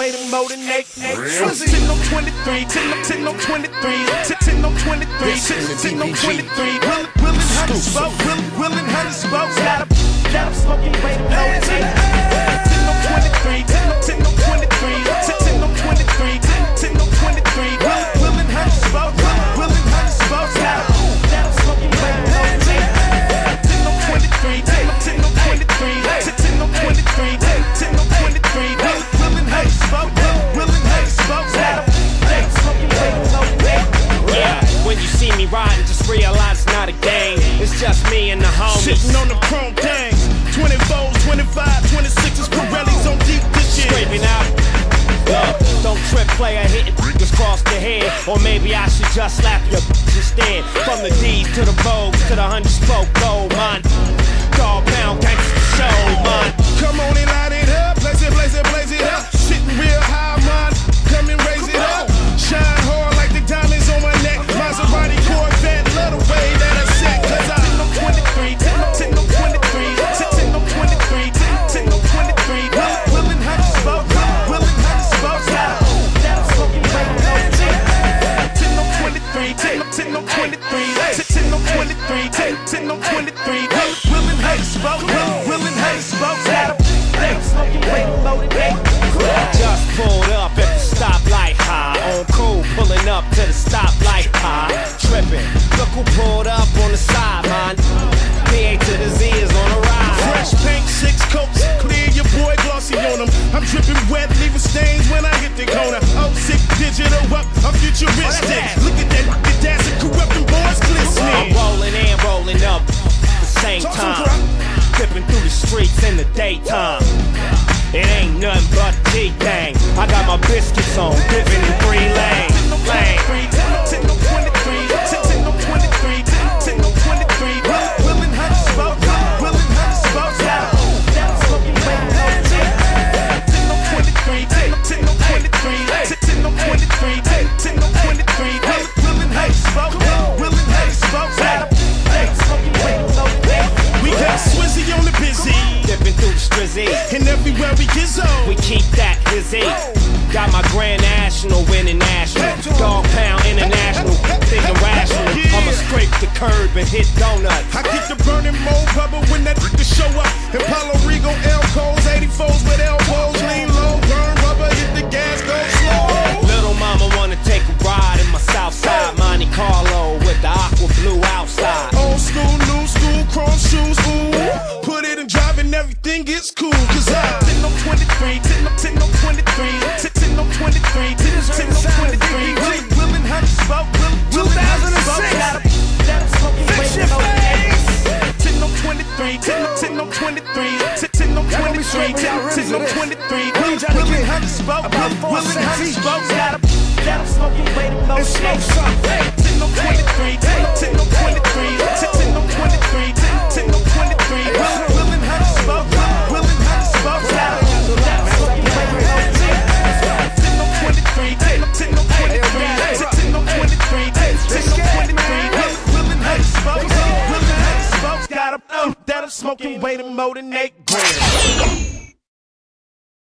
weighted more than 8. 10 on 23, 10 on 23, 10 on 23, 10 on 23. Willin' how to smoke, willin' how to smoke. Got 'em smoking weighted more than 8. 10 on 23, 10 on 23, 10 on 23, 10 on 23. Willin' how to smoke, willin' how to smoke. Got 'em smoking weighted more than 8. 10 on 23, 10 on 23, 10 on 23, 10 on 23. Willin' how to smoke, willin' how to smoke. Got 'em smoking weighted more than 8. Yeah, when you see me riding, just realize it's not a game. It's just me and the homies. Sitting on the chrome things, 24s, 25, 26s, Pirellis on deep this year. Scraping out. Don't trip, player, hitting just cross the head. Or maybe I should just slap your instead. From the D's to the Vogues to the 100 spoke gold, man. Dog pound gangsta show, man. Come on and light it up, blaze it, blaze it, blaze it up. Sitting real high, man. Come and raise it up. Shine hard like the diamonds on my neck. Maserati Corvette, love the way that I set. Cause I 10 on 23, 10 on 23, 10 on 23, 10 on 23. Willin' how to smoke, willin' how to smoke. Got 'em smoking weighted more than 8. 10 on 23, 10 on 23, 10 on 23, 10 on 23. Willin' how to smoke, willin' how to smoke. Got 'em smoking weighted more than 8. Just pulled up at the stoplight high. On cool, pulling up to the stoplight high. Tripping, look who pulled up on the side, man. PA to the Z is on the ride. Fresh paint, 6 coats, clear your boy glossy on them. I'm dripping wet, leaving stains when I hit the corner. Oh, sick digital up, I'm futuristic. Look at that, dancing, corrupting boys glistening. I'm rolling and rolling up at the same time. Dipping through the streets in the daytime. It ain't nothing but G-Thang. I got my biscuits on, dipping in 3 lanes. 10 on 23, 10 on 23, 10 on 23. Willin' how to smoke, willin' how to smoke. Got 'em smoking weighted more than 8. 10 on 23, 10 on 23, 10 on 23, 10 on 23. Willin' how to smoke, willin' how to smoke. Got 'em smoking weighted more than 8. We got Swizzy on the busy, Dipping through the strizzy. and everywhere we get zone. We keep that busy. Got my Grand National winning national. Dog pound international, thinking rational. I'ma scrape the curb and hit donuts. I get the burning mold rubber when that nigga show up. Impala Regal, L-Codes, 84s with elbows. Lean low, burn rubber, hit the gas, go slow. Little mama wanna take a ride in my Southside Monte Carlo with the aqua blue outside. Old school, new school, chrome shoes, ooh. Put it in drive and everything gets cool. Cause I 10 on 23, 10 on 23, 10 on 23, 10 on 23. Willin' how to smoke, willin' how to smoke. Got 'em smoking weighted more than 8. 10 on 23, 10 on 23, 10 on 23, 10 on 23. Willin' how to smoke, willin' how to smoke. Got 'em smoking weighted more than 8. 10 on 23, 10 on 23, 10 on 23, 10 on 23. Willin' how to smoke, willin' how to smoke. Got 'em smoking weighted more than 8. 10 on 23, 10 on 23, 10 on 23, 10 on 23. Willin' how to smoke, willin' how to smoke. Got 'em smoking weighted more than 8 grams.